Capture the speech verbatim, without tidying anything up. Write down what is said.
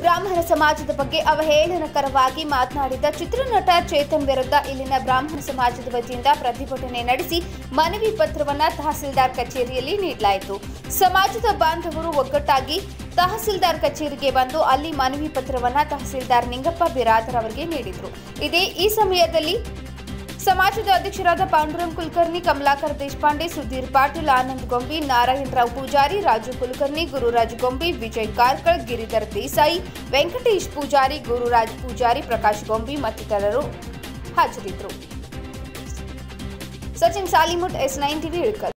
ಬ್ರಾಹ್ಮಣ ಸಮಾಜದ ಬಗ್ಗೆ ಅವಹೇಳನಕರವಾಗಿ ಮಾತನಾಡಿದ ಚಿತ್ರನಟ ಚೇತನ್ ವಿರುದ್ಧ ಇಲ್ಲಿನ ಬ್ರಾಹ್ಮಣ ಸಮಾಜದ ವತಿಯಿಂದ ಪ್ರತಿಭಟನೆ ನಡೆಸಿ ಮನವಿ ಪತ್ರವನ್ನು ತಹಸೀಲ್ದಾರ್ ಕಚೇರಿಯಲ್ಲಿ ನೀಡಲಾಯಿತು. ಸಮಾಜದ ಬಾಂಧವರು ಒಗ್ಗಟ್ಟಾಗಿ ತಹಸೀಲ್ದಾರ್ ಕಚೇರಿಗೆ ಬಂದು ಅಲ್ಲಿ ಮನವಿ ಪತ್ರವನ್ನು ತಹಸೀಲ್ದಾರ್ ನಿಂಗಪ್ಪ ಬಿರಾದರ್ ಅವರಿಗೆ ನೀಡಿದರು. ಇದೇ ಈ ಸಮಯದಲ್ಲಿ ಸಮಾಜದ ಅಧ್ಯಕ್ಷರಾದ ಪಾಂಡುರಂಗ್ ಕುಲಕರ್ಣಿ, ಕಮಲಾಕರ್ ದೇಶಪಾಂಡೆ, ಸುಧೀರ್ ಪಾಟೀಲ್, ಆನಂದ್ ಗೊಂಬಿ, ನಾರಾಯಣರಾವ್ ಪೂಜಾರಿ, ರಾಜು ಕುಲಕರ್ಣಿ, ಗುರುರಾಜ್ ಗೊಂಬಿ, ವಿಜಯ್ ಕಾರ್ಕಳ್, ಗಿರಿಧರ್ ದೇಸಾಯಿ, ವೆಂಕಟೇಶ್ ಪೂಜಾರಿ, ಗುರುರಾಜ್ ಪೂಜಾರಿ, ಪ್ರಕಾಶ್ ಗೊಂಬಿ ಮತ್ತಿತರರು ಹಾಜರಿದ್ದರು. Sachin Salimath, S nine TV Ilkal.